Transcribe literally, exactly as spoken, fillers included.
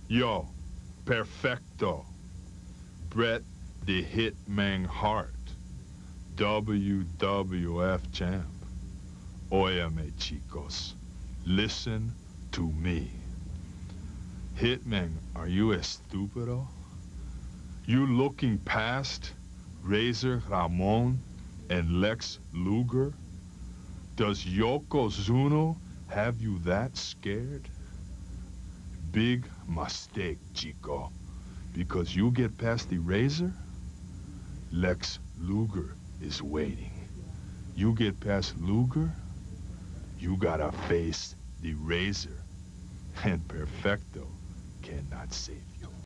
Yo, perfecto. Bret the Hitman Hart, W W F champ. Óyeme, chicos. Listen to me. Hitman, are you estúpido? You looking past Razor Ramon and Lex Luger? Does Yokozuna have you that scared? Big mistake, Chico. Because you get past the Razor, Lex Luger is waiting. You get past Luger, you gotta face the Razor. And Perfecto cannot save you.